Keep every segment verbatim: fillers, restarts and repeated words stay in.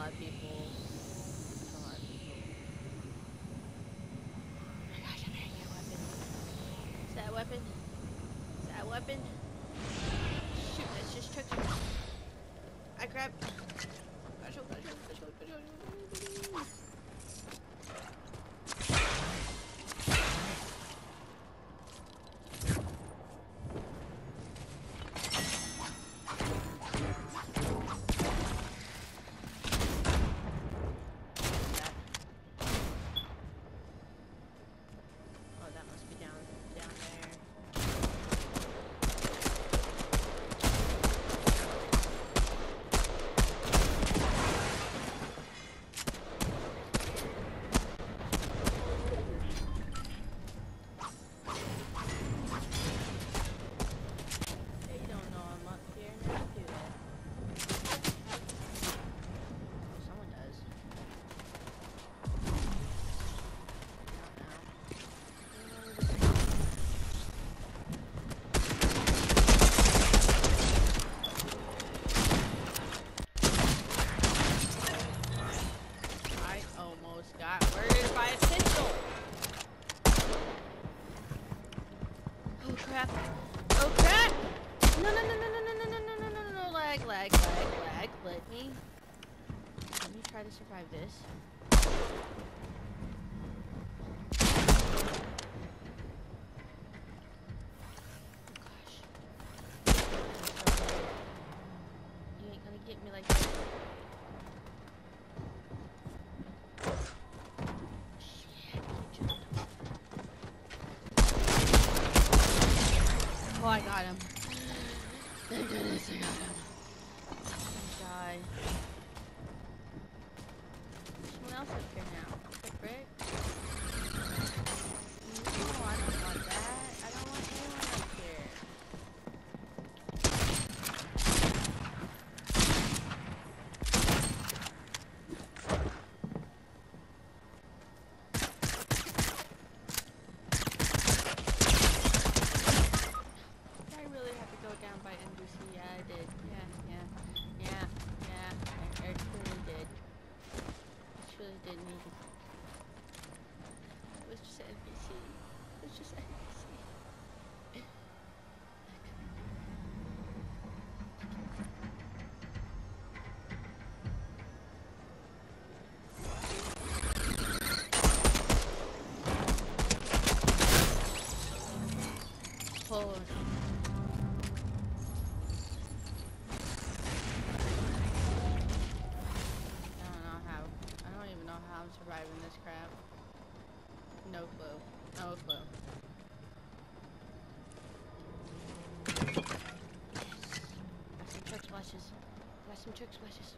lot of people. That's a lot of people. Oh my gosh, I'm gonna get a weapon. Is that a weapon? Is that a weapon? Shoot, that's just tricked me. I grabbed. Gosh, oh gosh, oh gosh, oh gosh, oh gosh. Oh crap! No, no, no, no, no, no, no, no, no, no, no, no, lag, lag, lag, lag. Let me, let me try to survive this. Oh gosh. You ain't gonna get me like that. Oh, I got him. Thank goodness I got him. Die. There's someone else up here now. The frick? No, I don't want that. I don't want anyone up here. Down by N B C, yeah, I did. Yeah, yeah, yeah, yeah. I, I truly did. I truly did need it. It was just N B C. It was just N B C. Hold on. I'm surviving this crap. No clue. No clue. Got some chug splashes. Got some chug splashes.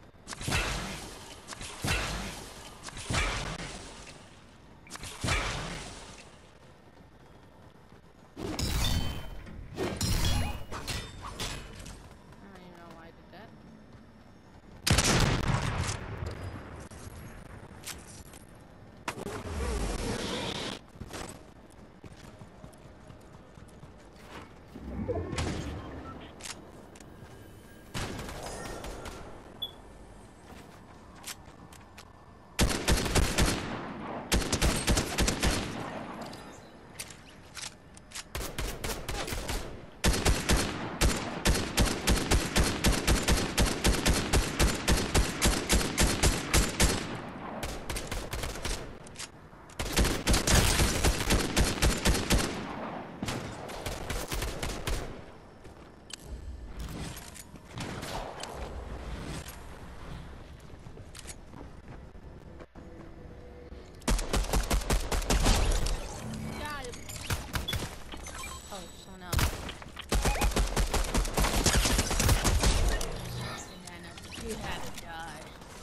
You had to die.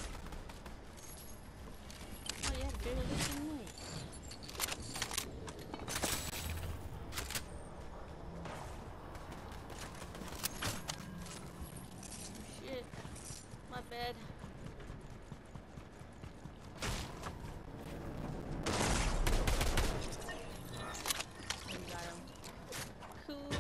Oh, you had to barely listen to me. Shit. My bad. You got him. Cool.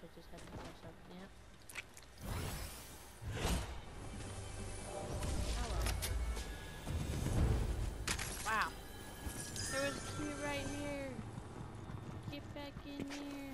just had to mess up. Yep. Oh well. Wow. There was a key right here. Get back in here.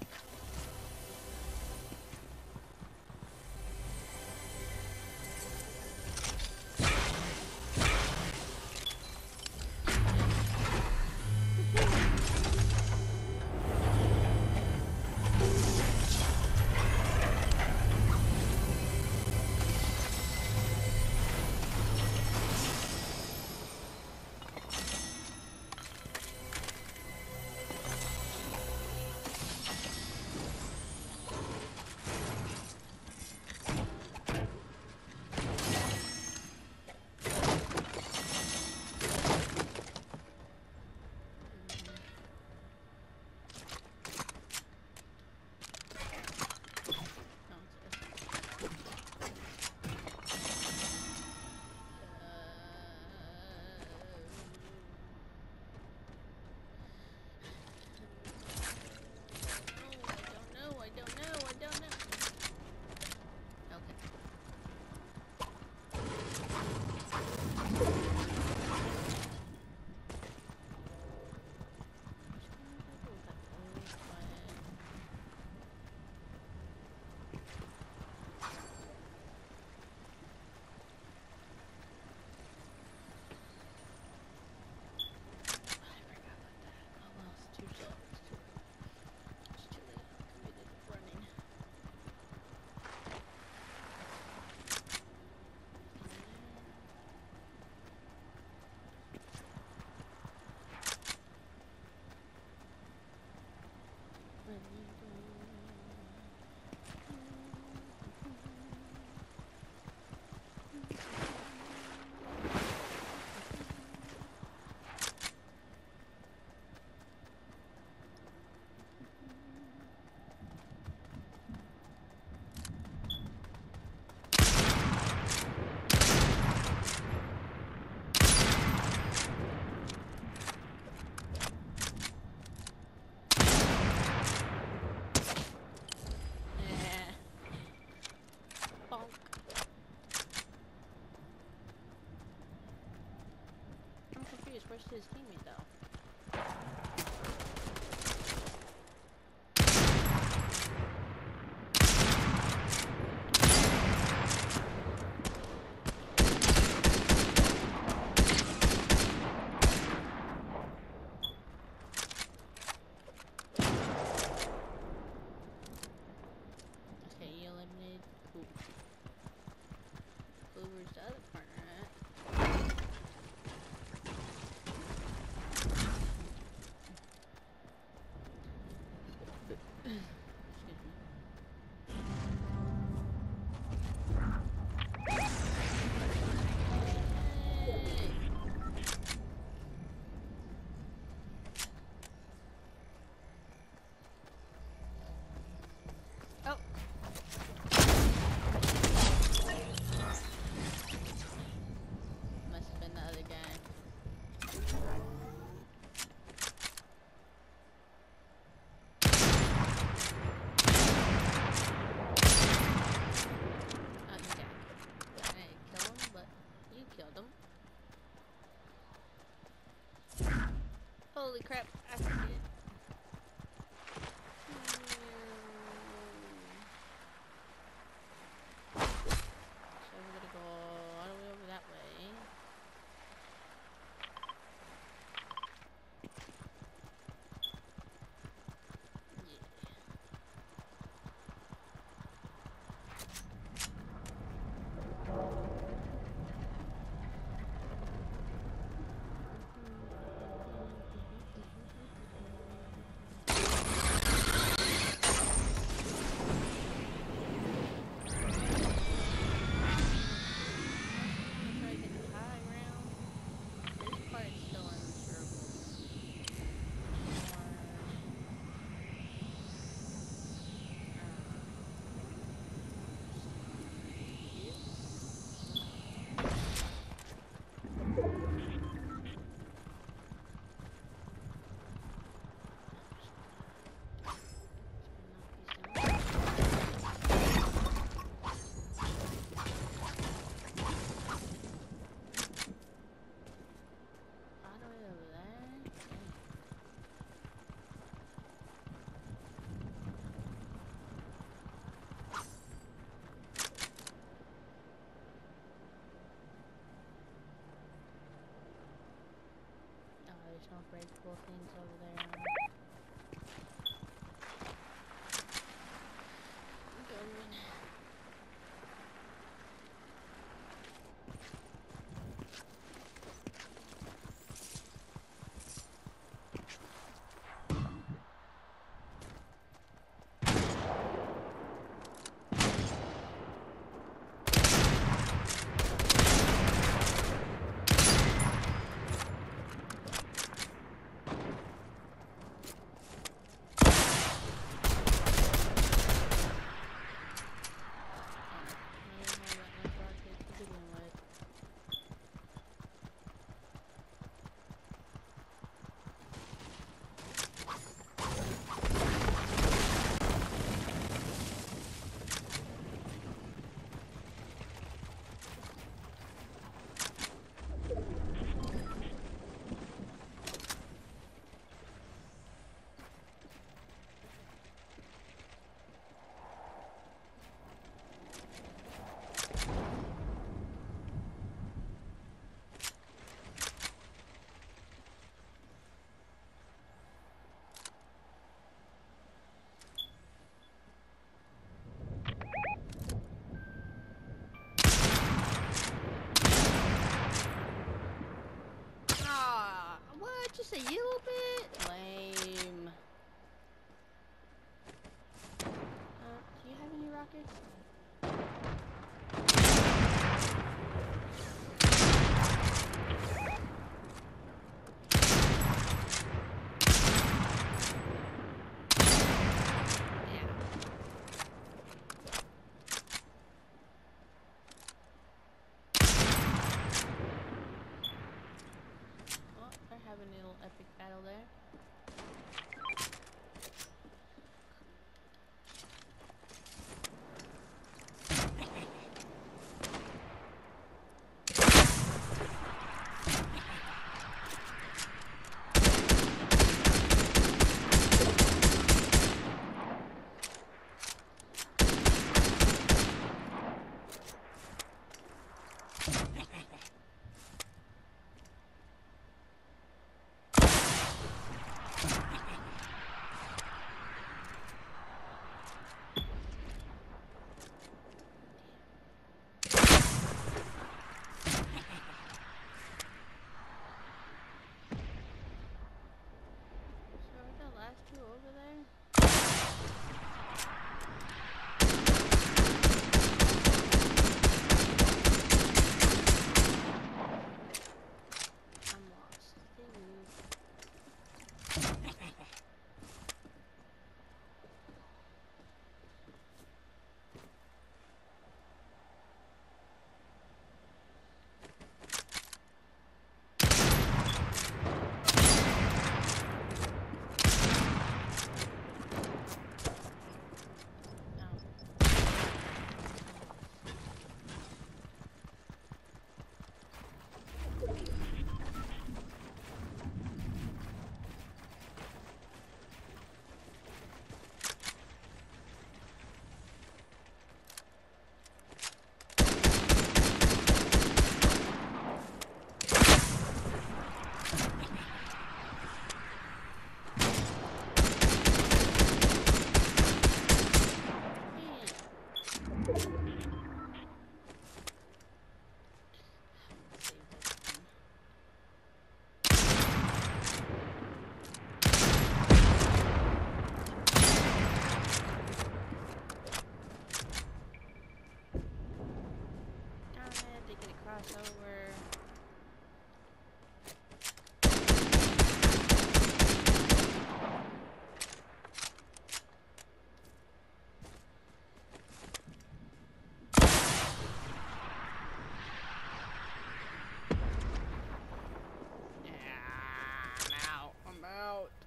Where's his teammate though? Okay, you eliminated Cool. Cool, where's the other partner at? Holy crap, I forget. So we're gonna go all the way over that way.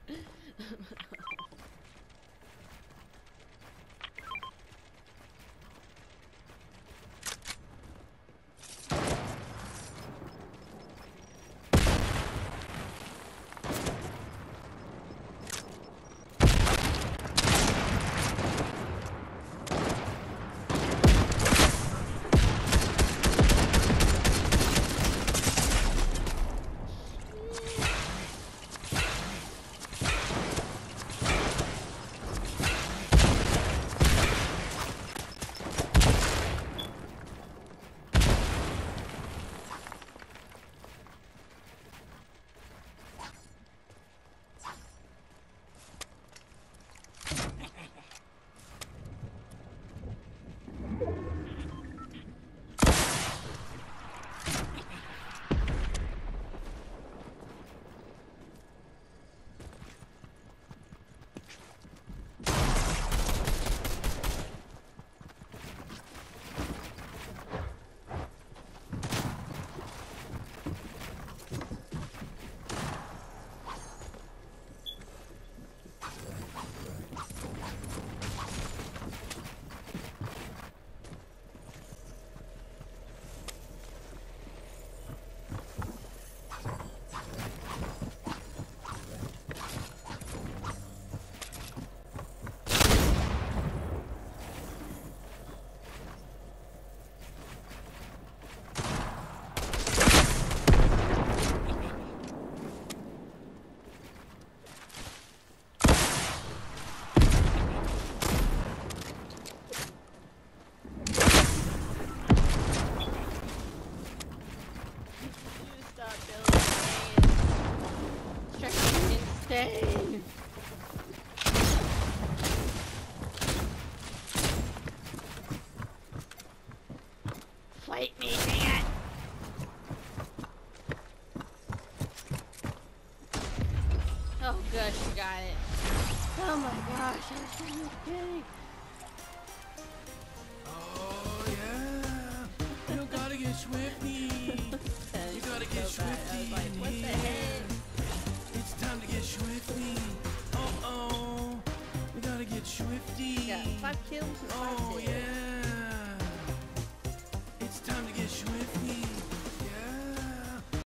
Insane. Fight me, dang it. Oh, good, you got it. Oh my gosh, I'm so kidding. Oh yeah, you gotta get swifty. You gotta get so swifty. I was like, what the heck? It's time to get swifty. Oh oh, we gotta get swifty. Got five kills and five Oh saves. yeah, it's time to